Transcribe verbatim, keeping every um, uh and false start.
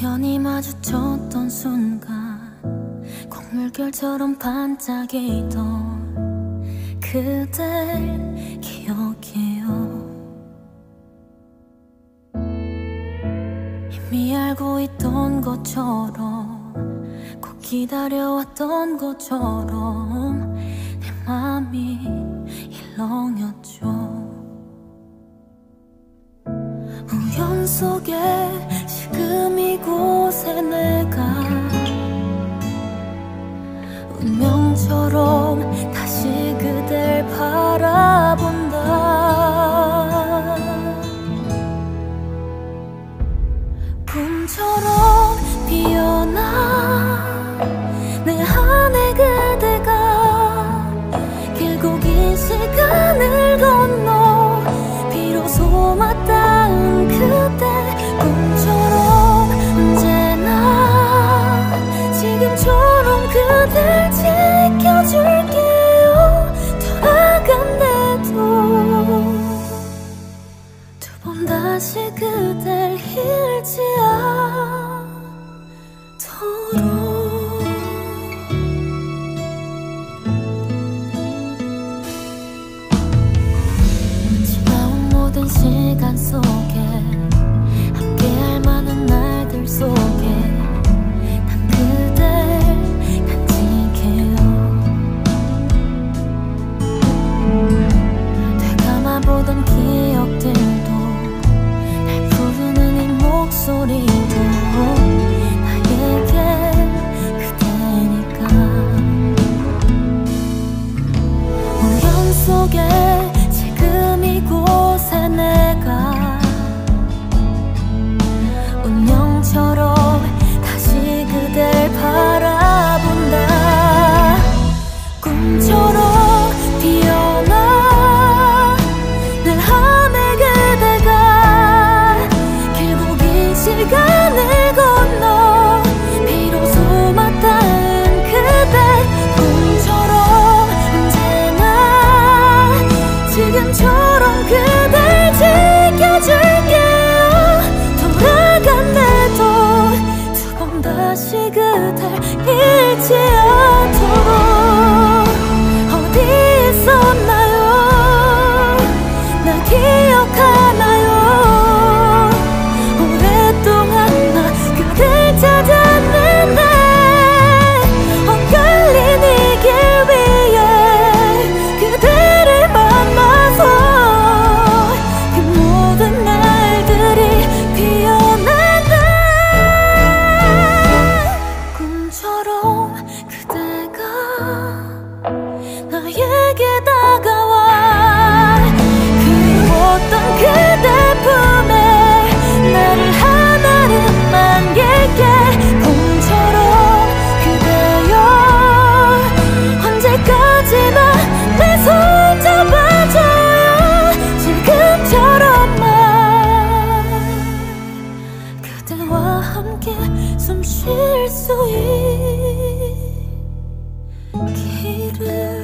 우연히 마주쳤던 순간 곡물결처럼 반짝이던 그댈 기억해요. 이미 알고 있던 것처럼 꼭 기다려왔던 것처럼 내 맘이 일렁였죠. 우연 속에 지금 이곳에 내가 운명처럼 다시 그댈 바라본다. 봄처럼 피어나 내 안에 그대가 길고 긴 시간을 건너 비로소 맞닿은 그대. 꿈처럼 언제나 지금처럼 그댈 지켜줄게요. 돌아간대도 두 번 다시 그댈 잃지 않도록. 지나온 모든 시간 속에 함께할 많은 날들 속에 난 그댈 간직해요. 되감아보던 기억들도 날 부르는 이 목소리도 나에게 그대니까. 우연 속에 지금 이곳에 내가 운명처럼 다시 그댈 바라본다. 꿈처럼 피어나 내 안에 그대가 길고 긴 시간을 건너 비로소 맞닿은 그대. 꿈처럼 언제나 지금처럼 그댈 지켜줄게요. 돌아간대도 두 번 다시 그댈 잃지 않도록. 어디 있었나요? 나 기억하나요? 오랫동안 나 그댈 찾았는데 엇갈린 이 길 위에 그대를 만나서 그 모든 날들이 피어난다. 꿈처럼 그대가 나에게 다가와 그리웠던 그대 품에 나를 하나를 안길게. 봄처럼 그대여 언제까지나 내 손 잡아줘요. 지금처럼만 그대와 함께 숨 쉴 수 있기를.